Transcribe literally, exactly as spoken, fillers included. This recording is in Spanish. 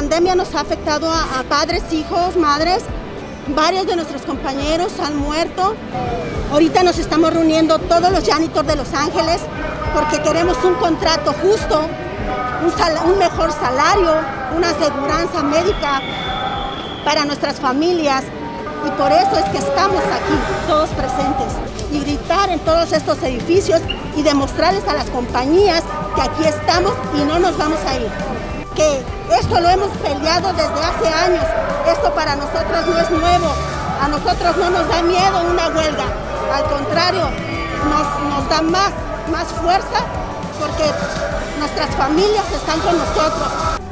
pandemia nos ha afectado a, a padres, hijos, madres. Varios de nuestros compañeros han muerto. Ahorita nos estamos reuniendo todos los janitors de Los Ángeles porque queremos un contrato justo, un, sal, un mejor salario, una aseguranza médica para nuestras familias. Y por eso es que estamos aquí, todos presentes, y gritar en todos estos edificios y demostrarles a las compañías que aquí estamos y no nos vamos a ir. Que esto lo hemos peleado desde hace años, esto para nosotros no es nuevo, a nosotros no nos da miedo una huelga, al contrario, nos, nos da más, más fuerza porque nuestras familias están con nosotros.